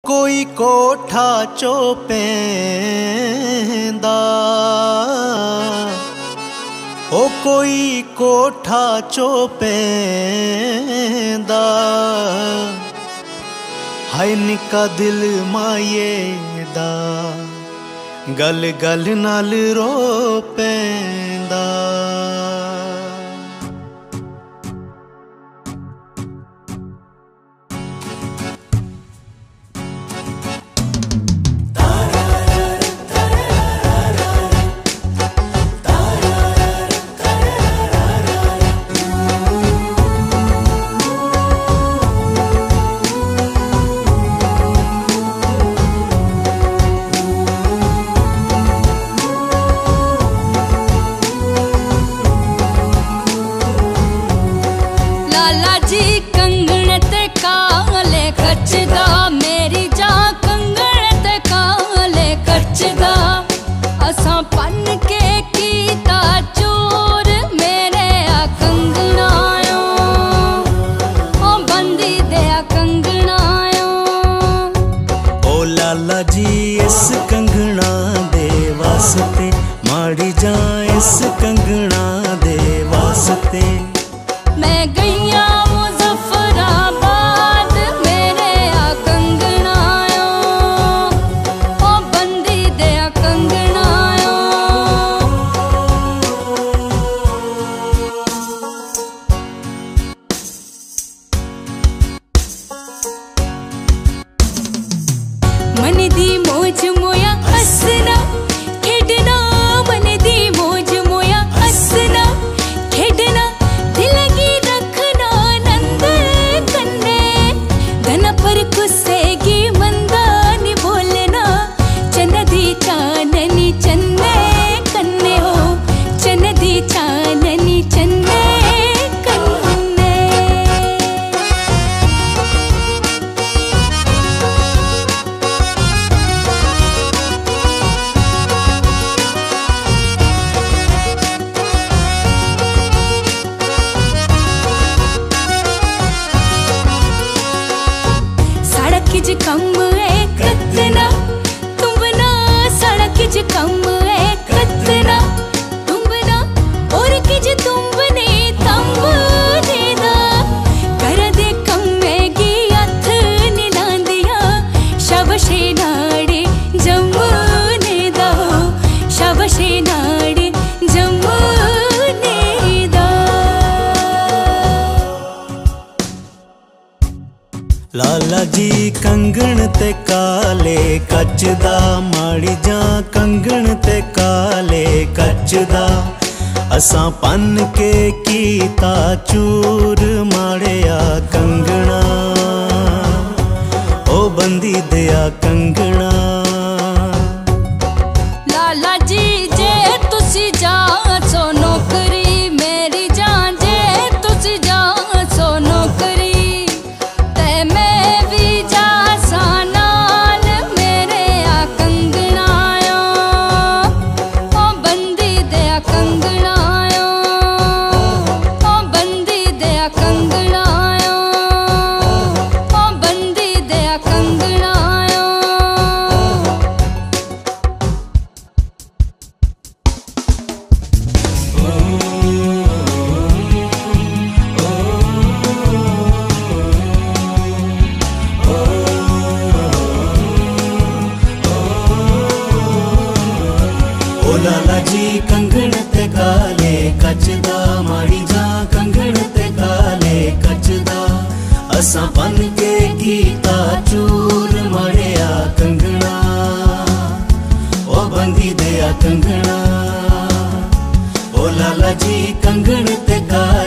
कोई कोठा चोपेंदा, ओ कोई कोठा चोपेंदा, हाय निका दिल माये दा गल गल नाल रो पैंदा। लाला जी कंगण ते काले खचदा, मेरी जा कंगण ते काले खचदा, असां पन के कीता चोर मेरे आ कंगणायो, ओ बंदी दे आ कंगणायो। ओ लाला जी इस कंगना दे वास्ते माड़ी जा इस कंगना दे वास्ते। मैं गईया मुजफ्फराबाद मेरे आ कंगणायो, ओ बंदी दे आ कंगणायो। मन दी मौज मोया हसना खेडना, मन दी मौज मोया हसना खेडना, दिल की रखना नंद कन्ने, धन पर कुसेगी मंदा नी बोलना, चन दी चाननी चन्ने कन्ने हो, चन दी चाननी चन्ने कन्ने। सड़क च कम है कतना तुम्बना, सड़क च कम है कतना तुम्बना, और किज तुम्बने तंबने दा, कर दे कम्मेगी हथ नीलांदिया, शाबाशे नाड़े जम्मूने दा, शाबाशे नाड़े जम्मूने दा। लाला जी कंगण ते काले कचदा, माड़ी जा कंगण ते काले कचदा, असां पन के कीता चूर माड़िया कंगना, ओ बंदी दिया कंगना। लाला जी जे तुसी जाचो नौकरी मेरी जान, जे तुसी जाचो नौकरी, ते मैं भी जासा नाल मेरे आ कंगणायो, ओ बंदी दे आ कंगणायो, ओ बंदी दे आ कंगणायो, ओ बंदी दे आ कंगणायो। ओ लाला जी कंगण ते काले कचदा, माड़ी जा कंगण ते काले कचदा, असां पन के कीता चूर माड़िया कंगना, ओ बंदी दिया कंगना। ओ लाला जी कंगण ते काले